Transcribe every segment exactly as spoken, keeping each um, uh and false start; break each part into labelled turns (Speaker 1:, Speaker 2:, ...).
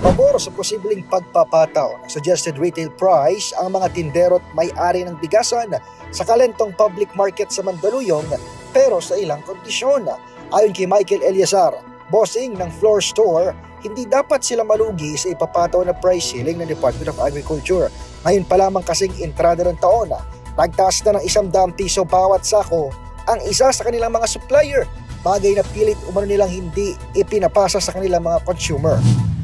Speaker 1: Pabor sa posibleng pagpapataw ng suggested retail price ang mga tindero at may-ari ng bigasan sa kalentong public market sa Mandaluyong pero sa ilang kondisyon. Ayon kay Michael Eliazar, bossing ng floor store, hindi dapat sila malugi sa ipapataw na price ceiling ng Department of Agriculture. Ngayon pa lamang kasing entrada ng taon, nagtaas na ng isang daang piso bawat sako ang isa sa kanilang mga supplier, bagay na pilit umano nilang hindi ipinapasa sa kanilang mga consumer.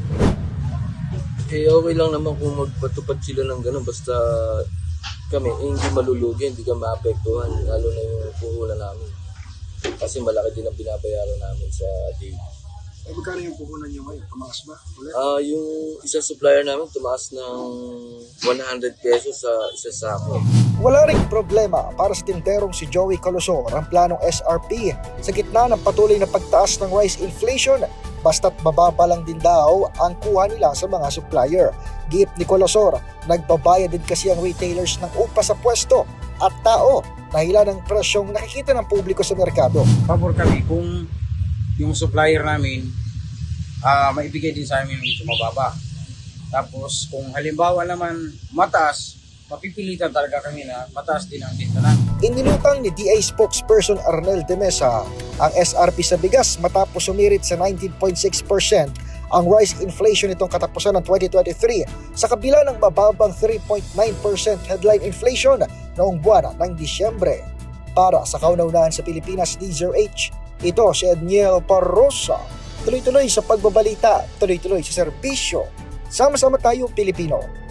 Speaker 2: Eh okay lang naman kung magpatupad sila ng gano'n, basta kami eh, hindi malulugi, hindi ka maapektuhan, lalo na yung puhunan namin. Kasi malaki din ang binabayaran namin sa day.
Speaker 3: Eh, magkano yung puhunan nyo ngayon? Tumaas ba?
Speaker 2: Ah, uh, yung isang supplier namin tumaas ng one hundred pesos sa isa sako.
Speaker 1: Wala ring problema para sa tinderong si Joey Colosor ang planong S R P sa gitna ng patuloy na pagtaas ng rice inflation, basta't mababa lang din daw ang kuha nila sa mga supplier. Giit ni Colosor, nagbabayad din kasi ang retailers ng upa sa pwesto at tao dahilan ng presyong nakikita ng publiko sa merkado.
Speaker 4: Pabor kami kung yung supplier namin uh, maibigay din sa amin yung mababa. Tapos kung halimbawa naman mataas, mapipilitan talaga kami na mataas din ang benta namin.
Speaker 1: Inilutang ni D A spokesperson Arnel de Mesa ang S R P sa bigas matapos sumirit sa nineteen point six percent ang rice inflation nitong katapusan ng twenty twenty-three sa kabila ng mababang three point nine percent headline inflation noong buwan ng Disyembre. Para sa kauna-unahan sa Pilipinas D Z R H, ito si Edniel Parrosa. Tuloy-tuloy sa pagbabalita, tuloy-tuloy sa serbisyo. Sama-sama tayo Pilipino.